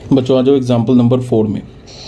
बच्चों आ जाओ example number 4 में।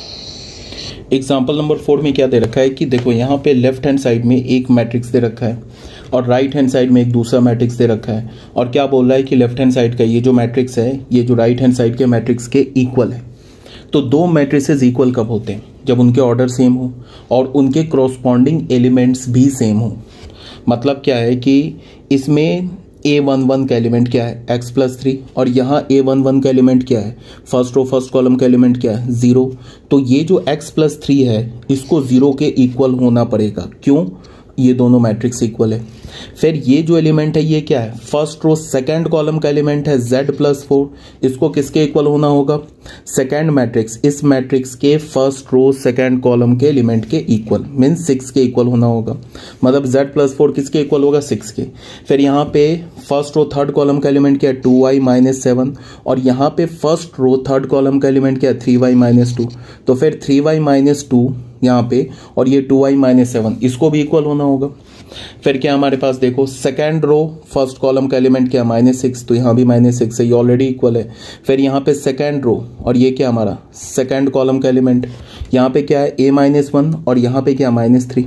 एग्जाम्पल नंबर 4 में क्या दे रखा है कि देखो यहाँ पे लेफ्ट हैंड साइड में एक मैट्रिक्स दे रखा है और राइट हैंड साइड में एक दूसरा मैट्रिक्स दे रखा है, और क्या बोल रहा है कि लेफ्ट हैंड साइड का ये जो मैट्रिक्स है ये जो राइट हैंड साइड के मैट्रिक्स के इक्वल है। तो दो मैट्रिसेस इक्वल कब होते हैं? जब उनके ऑर्डर सेम हो और उनके कॉरस्पॉन्डिंग एलिमेंट्स भी सेम हो। मतलब क्या है कि इसमें A11 का एलिमेंट क्या है? x+3, और यहाँ A11 का एलिमेंट क्या है? फर्स्ट रो फर्स्ट कॉलम का एलिमेंट क्या है? 0। तो ये जो x+3 है इसको 0 के इक्वल होना पड़ेगा। क्यों? ये दोनों मैट्रिक्स इक्वल है। फिर ये जो एलिमेंट है ये क्या है? फर्स्ट रो सेकंड कॉलम का एलिमेंट है z+4, इसको किसके इक्वल होना होगा? सेकंड मैट्रिक्स, इस मैट्रिक्स के फर्स्ट रो सेकंड कॉलम के एलिमेंट के इक्वल, मीन्स 6 के इक्वल होना होगा। मतलब z+4 किसके इक्वल होगा? 6 के। फिर यहाँ पे फर्स्ट रो थर्ड कॉलम का एलिमेंट क्या है? 2y - 7, और यहाँ पे फर्स्ट रो थर्ड कॉलम का एलिमेंट क्या है? 3y - 2। तो फिर 3y - 2 यहाँ पे, और ये 2y - 7 इसको भी इक्वल होना होगा। फिर क्या हमारे पास देखो, सेकंड रो फर्स्ट कॉलम का एलिमेंट क्या? -6, तो यहाँ भी -6 है, ये ऑलरेडी इक्वल है। फिर यहाँ पे सेकंड रो और ये क्या हमारा सेकंड कॉलम का एलिमेंट, यहाँ पे क्या है? A-1 और यहाँ पे क्या? -3।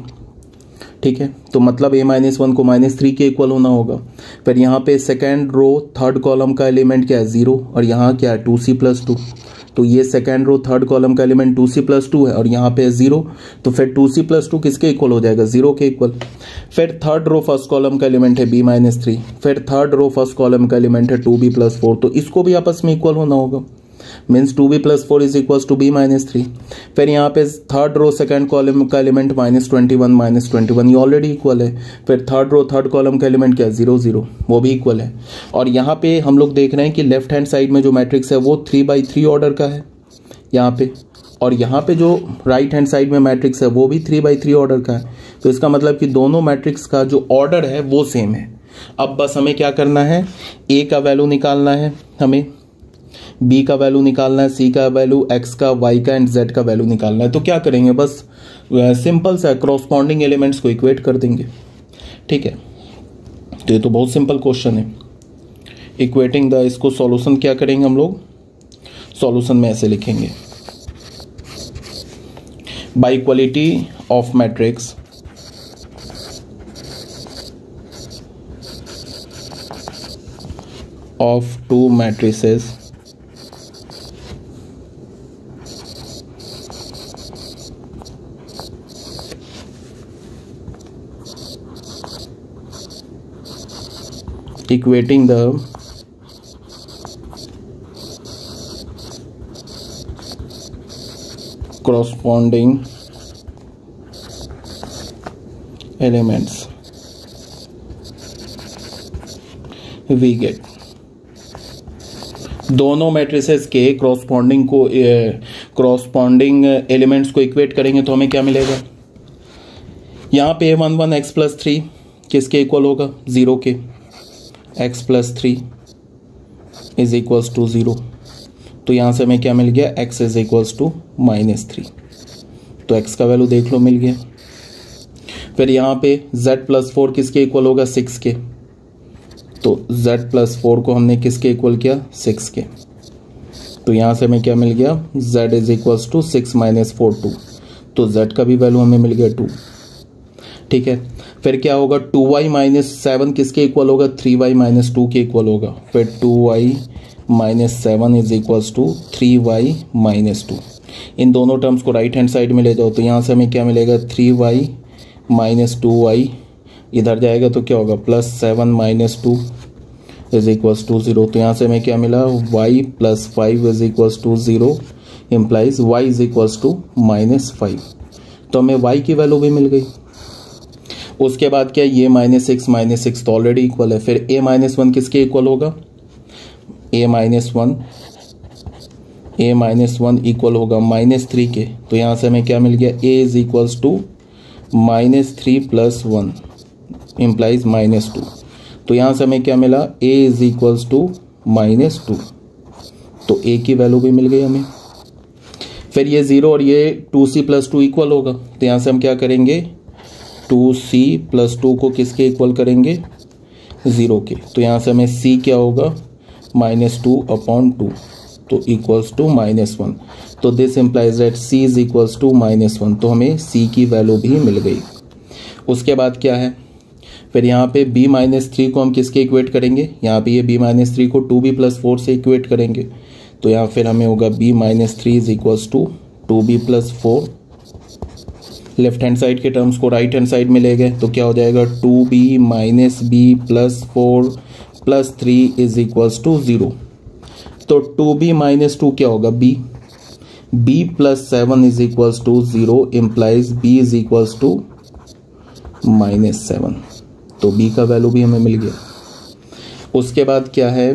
ठीक है, तो मतलब A-1 को -3 के इक्वल होना होगा। फिर यहाँ पे सेकंड रो थर्ड कॉलम का एलिमेंट क्या है? 0, और यहाँ क्या है? 2c+2। तो ये सेकंड रो थर्ड कॉलम का एलिमेंट 2c+2 है और यहाँ पे 0, तो फिर 2c+2 किसके इक्वल हो जाएगा? 0 के इक्वल। फिर थर्ड रो फर्स्ट कॉलम का एलिमेंट है b-3, फिर थर्ड रो फर्स्ट कॉलम का एलिमेंट है 2b+4, तो इसको भी आपस में इक्वल होना होगा, means 2b+4 is equal to b-3। फिर यहाँ पे थर्ड रो सेकंड कॉलम का एलिमेंट -21 ये ऑलरेडी इक्वल है। फिर थर्ड रो थर्ड कॉलम का एलिमेंट क्या है? 0 0, वो भी इक्वल है। और यहाँ पे हम लोग देख रहे हैं कि लेफ्ट हैंड साइड में जो मैट्रिक्स है वो 3/3 ऑर्डर का है यहाँ पे, और यहाँ पे जो राइट हैंड साइड में मैट्रिक्स है वो भी 3/3 ऑर्डर का है। तो इसका मतलब कि दोनों मैट्रिक्स का जो ऑर्डर है वो सेम है। अब बस हमें क्या करना है? ए का वैल्यू निकालना है, हमें बी का वैल्यू निकालना है, सी का वैल्यू, एक्स का, वाई का एंड जेड का वैल्यू निकालना है। तो क्या करेंगे? बस सिंपल सा कॉरस्पॉन्डिंग एलिमेंट्स को इक्वेट कर देंगे। ठीक है, तो ये तो बहुत सिंपल क्वेश्चन है। इक्वेटिंग द, इसको सॉल्यूशन क्या करेंगे हम लोग? सॉल्यूशन में ऐसे लिखेंगे, by equality of matrix of two matrices equating the corresponding elements we get। दोनों मैट्रिसेस के कॉरस्पॉन्डिंग एलिमेंट्स को इक्वेट करेंगे तो हमें क्या मिलेगा? यहाँ पे A11 x+3 किसके इक्वल होगा? 0 के। x+3 इज इक्वल्स टू 0, तो यहाँ से हमें क्या मिल गया? x इज इक्वल्स टू -3, तो x का वैल्यू देख लो मिल गया। फिर यहाँ पे z+4 किसके इक्वल होगा? 6 के, तो z+4 को हमने किसके इक्वल किया? 6 के, तो यहाँ से हमें क्या मिल गया? z इज इक्वल्स टू 6 - 4 2, तो z का भी वैल्यू हमें मिल गया 2। ठीक है, फिर क्या होगा? 2y - 7 किसके इक्वल होगा? 3y - 2 के इक्वल होगा। फिर 2y - 7 is equals to 3y - 2। इन दोनों टर्म्स को राइट हैंड साइड में ले जाओ, तो यहाँ से हमें क्या मिलेगा? 3y - 2y इधर जाएगा तो क्या होगा? +7 - 2 इज इक्वल्स टू 0, तो यहाँ से हमें क्या मिला? y + 5 is equals to 0 implies y is equals to -5, तो हमें y की वैल्यू भी मिल गई। उसके बाद क्या? ये -6 तो ऑलरेडी इक्वल है। फिर A-1 किसके इक्वल होगा? A-1 इक्वल होगा -3 के, तो यहाँ से हमें क्या मिल गया? A is equals to -3 + 1 implies -2, तो यहाँ से हमें क्या मिला? A इज इक्वल्स टू -2, तो A की वैल्यू भी मिल गई हमें। फिर ये 0 और ये 2c+2 इक्वल होगा, तो यहाँ से हम क्या करेंगे? 2c+2 को किसके इक्वल करेंगे? 0 के, तो यहाँ से हमें c क्या होगा? -2/2, तो इक्वल्स टू -1। तो this implies that c is equals to -1। तो हमें c की वैल्यू भी मिल गई। उसके बाद क्या है, फिर यहाँ पे b-3 को हम किसके इक्वेट करेंगे, यहाँ पे ये b-3 को 2b+4 से इक्वेट करेंगे। तो यहाँ फिर हमें होगा b-3 is equals to 2b+4। Left hand side के टर्म्स को राइट हैंड साइड में ले गए तो क्या हो जाएगा 2b-b+4 + 3 इज इक्वल्स टू 0। तो 2b-2 क्या होगा b + 7 is equals to 0 implies b is equals to -7। तो b का वैल्यू भी हमें मिल गया। उसके बाद क्या है,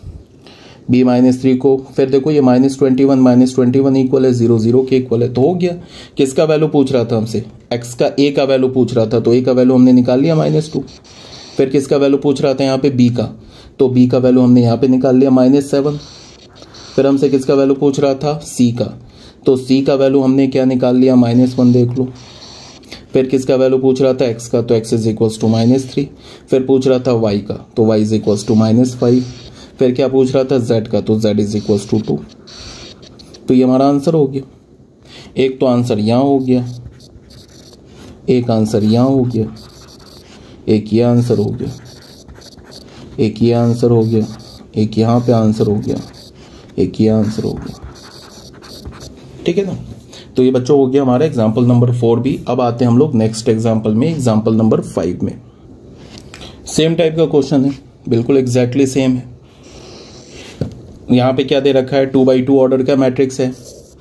b-3 को फिर देखो ये -21 इक्वल है 0, 0 के इक्वल है। तो हो गया, किसका वैल्यू पूछ रहा था हमसे, x का a का वैल्यू पूछ रहा था। तो a का वैल्यू हमने निकाल लिया -2। फिर किसका वैल्यू पूछ रहा था यहाँ पे b का, तो b का वैल्यू हमने यहाँ पे निकाल लिया -7। फिर हमसे किसका वैल्यू पूछ रहा था c का, तो c का वैल्यू हमने क्या निकाल लिया -1, देख लो। फिर किसका वैल्यू पूछ रहा था x का, तो x इज इक्वल्स टू -3। फिर पूछ रहा था y का, तो y इज इक्वल्स टू -5। फिर क्या पूछ रहा था z का, तो z इज इक्वल्स टू 2। तो ये हमारा आंसर हो गया। एक तो आंसर यहाँ हो गया, एक आंसर यहाँ हो गया, एक ये आंसर हो गया, एक ये आंसर हो गया, एक यहाँ पे आंसर हो गया, एक ये आंसर हो गया। ठीक है ना। तो ये बच्चों हो गया हमारा एग्जाम्पल नंबर 4 भी। अब आते हैं हम लोग नेक्स्ट एग्जाम्पल में, एग्जाम्पल नंबर 5 में। सेम टाइप का क्वेश्चन है, बिल्कुल एग्जैक्टली सेम है। यहाँ पे क्या दे रखा है, 2x2 ऑर्डर का मैट्रिक्स है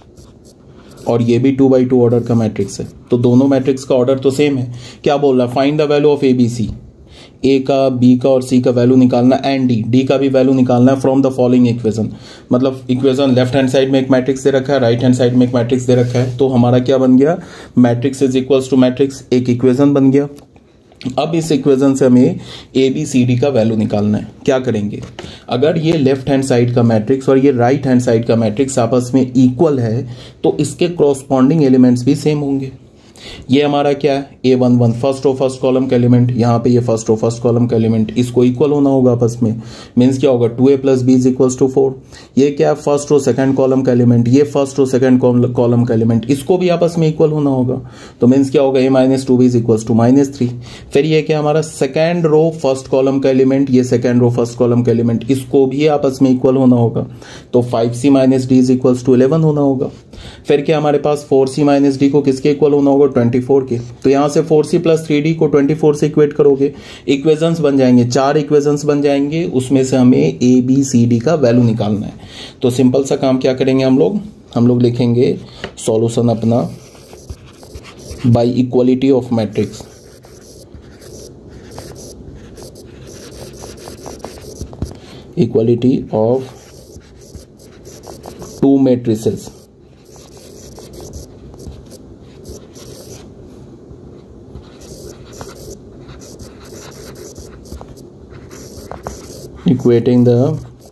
और ये भी 2x2 ऑर्डर का मैट्रिक्स है। तो दोनों मैट्रिक्स का ऑर्डर तो सेम है। क्या बोल रहा है, find the value of ABC, A का, बी का और सी का वैल्यू निकालना एंड डी का भी वैल्यू निकालना है फ्रॉम द फॉलोइंग इक्वेशन। मतलब इक्वेशन लेफ्ट हैंड साइड में एक मैट्रिक्स दे रखा है, राइट हैंड साइड में एक मैट्रिक्स दे रखा है। तो हमारा क्या बन गया, matrix is equals to matrix, एक इक्वेशन बन गया। अब इस इक्वेशन से हमें ABCD का वैल्यू निकालना है। क्या करेंगे, अगर ये लेफ्ट हैंड साइड का मैट्रिक्स और ये राइट हैंड साइड का मैट्रिक्स आपस में इक्वल है तो इसके कॉरस्पॉन्डिंग एलिमेंट्स भी सेम होंगे। ये हमारा क्या है, A11 first row first column का एलिमेंट, यहाँ पे ये फर्स्ट रो फर्स्ट कॉलम का एलिमेंट, इसको इक्वल होना होगा आपस में। मीन्स क्या होगा, 2A + B = 4। ये क्या है, फर्स्ट रो सेकंड कॉलम का एलिमेंट, ये फर्स्ट रो सेकंड कॉलम का एलिमेंट, इसको भी आपस में इक्वल होना होगा। तो मीन्स क्या होगा, A - 2B = -3। फिर ये क्या हमारा सेकंड रो फर्स्ट कॉलम का एलिमेंट, ये सेकंड रो फर्स्ट कॉलम का एलिमेंट, इसको भी आपस में इक्वल होना होगा। तो 5C - D = 11 होना होगा। फिर क्या हमारे पास 4C - D को किसके इक्वल होना होगा, 24 के। तो यहां से 4C + 3D को 24 से इक्वेट करोगे, इक्वेशंस बन जाएंगे, 4 इक्वेशंस बन जाएंगे। उसमें से हमें ABCD का वैल्यू निकालना है। तो सिंपल सा काम क्या करेंगे हम लोग लिखेंगे सॉल्यूशन अपना by equality of matrix. Equality of two matrices, equating the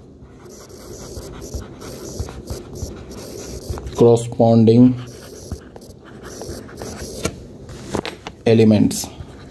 corresponding elements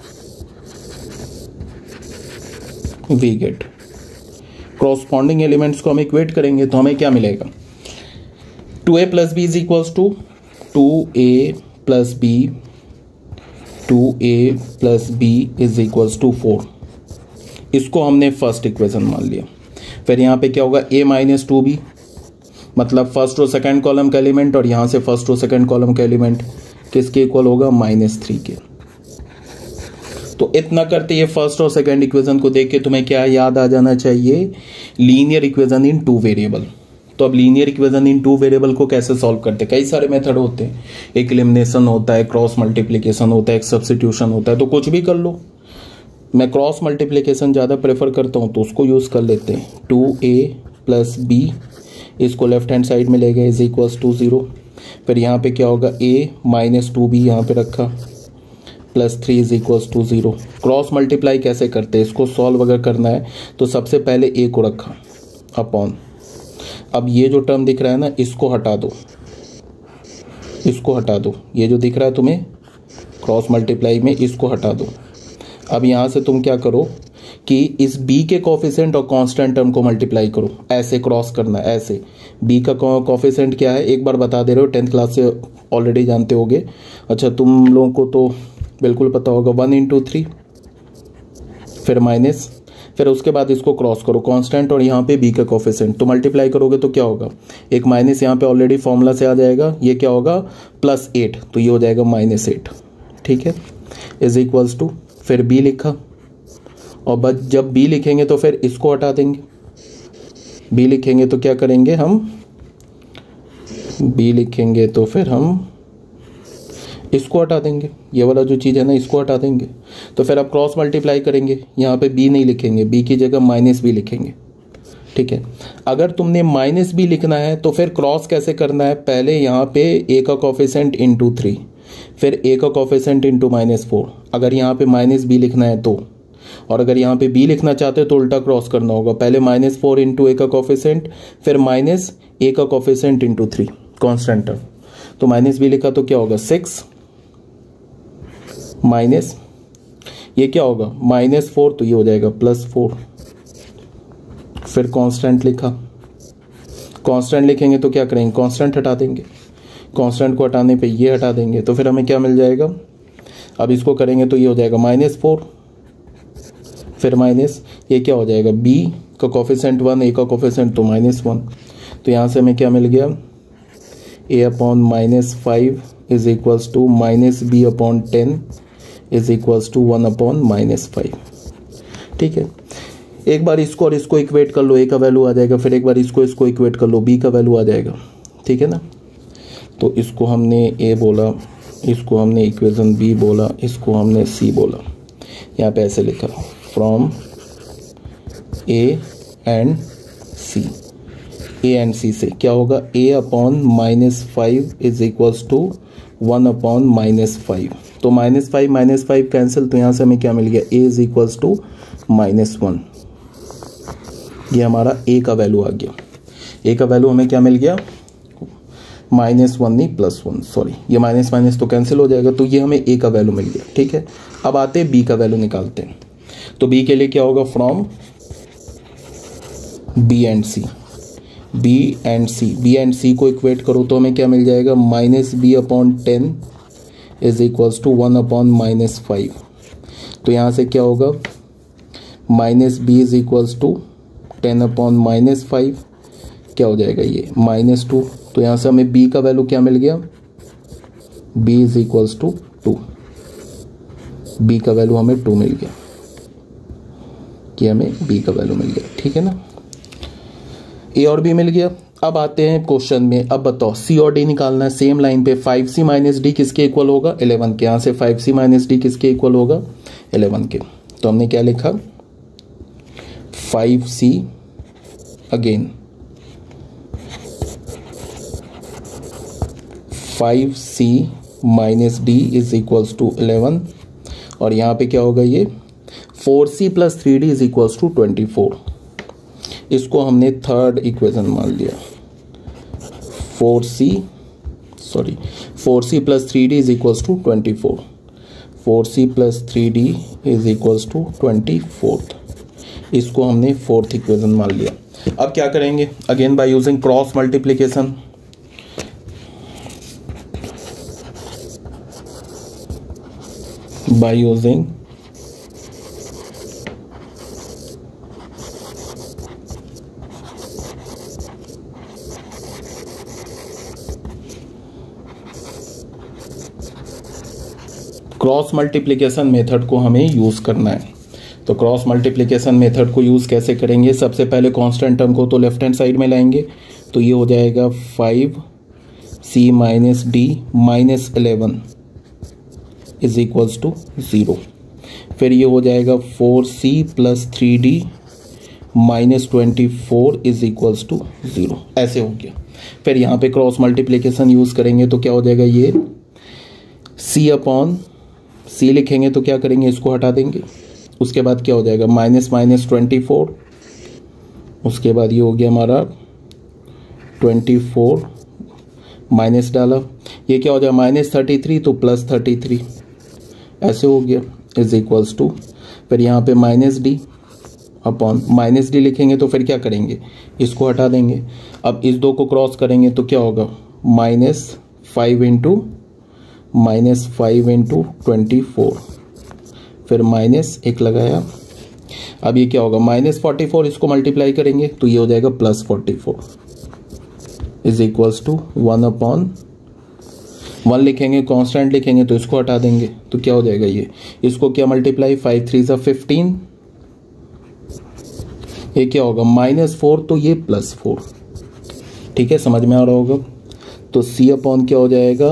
we get। corresponding elements को हम इक्वेट करेंगे तो हमें क्या मिलेगा, 2A + B = 2A + B, 2A + B = 4। इसको हमने फर्स्ट इक्वेशन मान लिया। फिर यहाँ पे क्या होगा, A - 2B, मतलब फर्स्ट रो सेकंड कॉलम का एलिमेंट और यहाँ से फर्स्ट रो सेकंड कॉलम का एलिमेंट किसके इक्वल होगा, -3 के। तो इतना करते ये फर्स्ट और सेकंड इक्वेशन को देख के तुम्हें क्या याद आ जाना चाहिए, लीनियर इक्वेशन इन 2 वेरिएबल। तो अब लीनियर इक्वेशन इन 2 वेरिएबल को कैसे सॉल्व करते हैं, कई सारे मेथड होते हैं, एक एलिमिनेशन होता है, क्रॉस मल्टीप्लीकेशन होता है, एक सब्स्टिट्यूशन होता है। तो कुछ भी कर लो, मैं क्रॉस मल्टीप्लिकेशन ज़्यादा प्रेफर करता हूँ तो उसको यूज़ कर लेते हैं। 2A + B, इसको लेफ्ट हैंड साइड में ले गए = 0। फिर यहाँ पे क्या होगा, A - 2B यहाँ पे रखा +3 = 0। क्रॉस मल्टीप्लाई कैसे करते हैं, इसको सॉल्व अगर करना है तो सबसे पहले A को रखा अपॉन, अब ये जो टर्म दिख रहा है ना, इसको हटा दो, इसको हटा दो, ये जो दिख रहा है तुम्हें क्रॉस मल्टीप्लाई में, इसको हटा दो। अब यहाँ से तुम क्या करो कि इस b के कोफिशिएंट और कांस्टेंट टर्म को मल्टीप्लाई करो, ऐसे क्रॉस करना है, ऐसे b का कोफिशिएंट क्या है एक बार बता दे रहे हो, 10th क्लास से ऑलरेडी जानते होगे। अच्छा तुम लोगों को तो बिल्कुल पता होगा, 1 इंटू 3 फिर माइनस, फिर उसके बाद इसको क्रॉस करो कांस्टेंट और यहाँ पे b का कोफिशिएंट, तो मल्टीप्लाई करोगे तो क्या होगा, एक माइनस यहाँ पे ऑलरेडी फॉर्मूला से आ जाएगा, ये क्या होगा +8, तो ये हो जाएगा -8, ठीक है, इज इक्वल्स टू, फिर b लिखा, और बस जब b लिखेंगे तो फिर इसको हटा देंगे, b लिखेंगे तो क्या करेंगे हम, b लिखेंगे तो फिर हम इसको हटा देंगे, ये वाला जो चीज़ है ना इसको हटा देंगे, तो फिर आप क्रॉस मल्टीप्लाई करेंगे, यहाँ पे b नहीं लिखेंगे, b की जगह -b लिखेंगे, ठीक है। अगर तुमने -b लिखना है तो फिर क्रॉस कैसे करना है, पहले यहाँ पे a का कोफिशिएंट इंटू 3, फिर a का कोफिशिएंट इंटू -4, अगर यहाँ पे -b लिखना है तो, और अगर यहाँ पे b लिखना चाहते हो तो उल्टा क्रॉस करना होगा, पहले -4 इंटू a का कोफिशिएंट, फिर -a का कोफिशिएंट इंटू 3 कांस्टेंट टर्म, तो -b लिखा तो क्या होगा 6 माइनस, ये क्या होगा -4, तो ये हो जाएगा +4, फिर कांस्टेंट लिखा, कांस्टेंट लिखेंगे तो क्या करेंगे, कांस्टेंट हटा देंगे, कांस्टेंट को हटाने पे ये हटा देंगे, तो फिर हमें क्या मिल जाएगा, अब इसको करेंगे तो ये हो जाएगा -4, फिर माइनस, ये क्या हो जाएगा b का कोफिशिएंट 1, a का कोफिशिएंट तो -1, तो यहाँ से हमें क्या मिल गया, a/-5 is equals to -b/10 is equals to 1/-5, ठीक है। एक बार इसको और इसको इक्वेट कर लो, a का वैल्यू आ जाएगा, फिर एक बार इसको इक्वेट कर लो, b का वैल्यू आ जाएगा, ठीक है ना। तो इसको हमने a बोला, इसको हमने इक्वेशन b बोला, इसको हमने c बोला, यहाँ पे ऐसे लिखा फ्रॉम a एंड c से क्या होगा, a/-5 इज इक्वल्स टू 1/-5, तो -5 कैंसिल, तो यहाँ से हमें क्या मिल गया, a इज इक्वल्स टू -1, ये हमारा a का वैल्यू आ गया, a का वैल्यू हमें क्या मिल गया, -1 नहीं +1, सॉरी ये माइनस तो कैंसिल हो जाएगा, तो ये हमें a का वैल्यू मिल गया, ठीक है। अब आते हैं b का वैल्यू निकालते हैं, तो b के लिए क्या होगा, फ्रॉम b एंड c को इक्वेट करो तो हमें क्या मिल जाएगा, -b/10 इज इक्वल्स टू 1/-5, तो यहाँ से क्या होगा, -b इज इक्वल्स टू 10/-5, क्या हो जाएगा ये -2, तो यहाँ से हमें b का वैल्यू क्या मिल गया, b is equals to 2, b का वैल्यू हमें 2 मिल गया, कि हमें b का वैल्यू मिल गया, ठीक है ना, a और b मिल गया। अब आते हैं क्वेश्चन में, अब बताओ c और d निकालना है, सेम लाइन पे 5c - d किसके इक्वल होगा, 11 के, यहाँ से 5c - d किसके इक्वल होगा, 11 के, तो हमने क्या लिखा 5c again 5c - d is equals to 11, और यहाँ पे क्या होगा, ये 4c + 3d is equals to 24, इसको हमने थर्ड इक्वेशन मान लिया, 4c + 3d is equals to 24, 4c + 3d is equals to 24, इसको हमने फोर्थ इक्वेशन मान लिया। अब क्या करेंगे, again by using cross multiplication, by using cross multiplication method को हमें यूज करना है। तो क्रॉस मल्टीप्लिकेशन मेथड को यूज कैसे करेंगे, सबसे पहले कांस्टेंट टर्म को तो लेफ्ट हैंड साइड में लाएंगे, तो ये हो जाएगा 5c - d - 11 is equals to 0, फिर ये हो जाएगा 4c + 3d - 24 is equals to 0, ऐसे हो गया। फिर यहाँ पे क्रॉस मल्टीप्लिकेशन यूज करेंगे तो क्या हो जाएगा, ये c लिखेंगे तो क्या करेंगे, इसको हटा देंगे, उसके बाद क्या हो जाएगा -24, उसके बाद ये हो गया हमारा 24 माइनस डाला, ये क्या हो जाएगा -33 तो +33, ऐसे हो गया इज इक्वल्स टू, फिर यहाँ पे -d अपॉन माइनस डी लिखेंगे तो फिर क्या करेंगे, इसको हटा देंगे। अब इस 2 को क्रॉस करेंगे तो क्या होगा, -5 इंटू 24, फिर माइनस 1 लगाया। अब ये क्या होगा, -44, इसको मल्टीप्लाई करेंगे तो ये हो जाएगा +44 इज इक्वल्स टू 1/1 लिखेंगे, कांस्टेंट लिखेंगे तो इसको हटा देंगे तो क्या हो जाएगा, ये इसको क्या मल्टीप्लाई, 5 3 ज़ा 15, ये क्या होगा -4 तो ये +4। ठीक है, समझ में आ रहा होगा। तो C अपॉन क्या हो जाएगा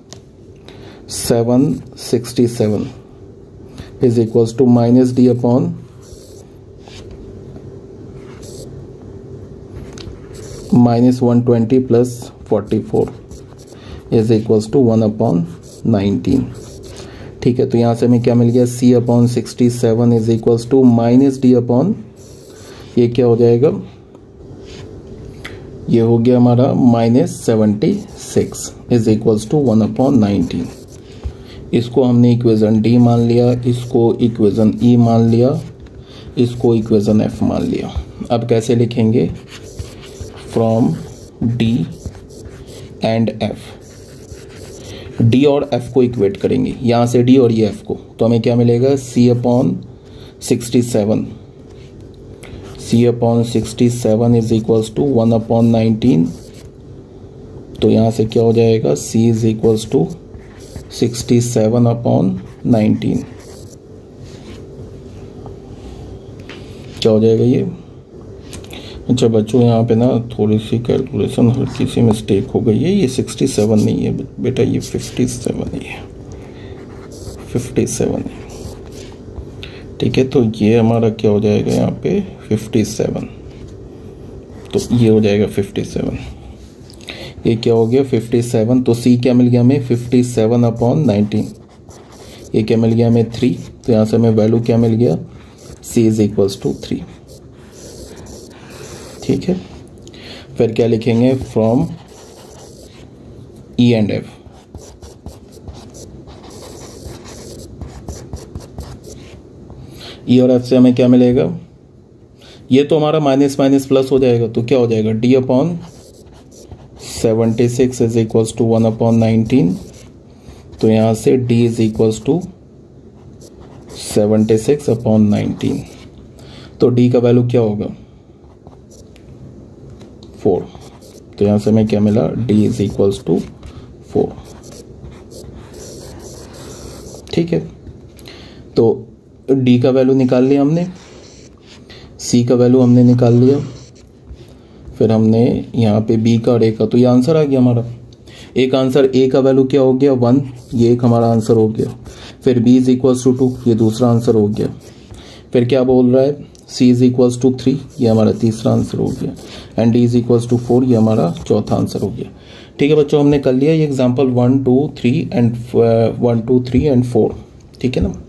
767 is equals to -D upon -120 + 44 is equals to 1/19। ठीक है, तो यहाँ से हमें क्या मिल गया, C upon 67 is equals to -D upon ये क्या हो जाएगा, ये हो गया हमारा -76 इज इक्वल्स टू 1/19। इसको हमने इक्वेशन D मान लिया, इसको इक्वेशन E मान लिया, इसको इक्वेशन F मान लिया। अब कैसे लिखेंगे, from D and F, D और F को इक्वेट करेंगे, यहाँ से D और ये F को, तो हमें क्या मिलेगा, C upon 67 is equals to 1/19। तो यहाँ से क्या हो जाएगा, C इज इक्वल्स टू 67/19 क्या हो जाएगा ये। अच्छा बच्चों, यहाँ पे ना थोड़ी सी कैलकुलेशन हल्की सी मिस्टेक हो गई है, ये 67 नहीं है बेटा, ये 57 ही है, 57 है। ठीक है, तो ये हमारा क्या हो जाएगा यहाँ पे 57, तो ये हो जाएगा 57, ये क्या हो गया 57। तो C क्या मिल गया हमें 57/19, ये क्या मिल गया हमें 3, तो यहाँ से हमें वैल्यू क्या मिल गया, C इज इक्वल्स टू 3। ठीक है, फिर क्या लिखेंगे, from E and F, E और F से हमें क्या मिलेगा, ये तो हमारा माइनस माइनस प्लस हो जाएगा, तो क्या हो जाएगा, D upon 76 is equals to 1/19। तो यहाँ से D इज इक्वल्स टू 76/19, तो D का वैल्यू क्या होगा 4, तो यहाँ से हमें क्या मिला, D इज इक्वल्स टू 4। ठीक है, तो D का वैल्यू निकाल लिया हमने, C का वैल्यू हमने निकाल लिया, फिर हमने यहाँ पे B का और A का, तो ये आंसर आ गया हमारा। एक आंसर A का वैल्यू क्या हो गया 1, ये एक हमारा आंसर हो गया। फिर B इज इक्वल्स टू 2, ये दूसरा आंसर हो गया। फिर क्या बोल रहा है, C इज इक्वल्स टू 3, ये हमारा तीसरा आंसर हो गया। And D is equals to 4, ये हमारा चौथा आंसर हो गया। ठीक है बच्चों, हमने कर लिया ये एग्जाम्पल 1 2 3 एंड 4। ठीक है ना।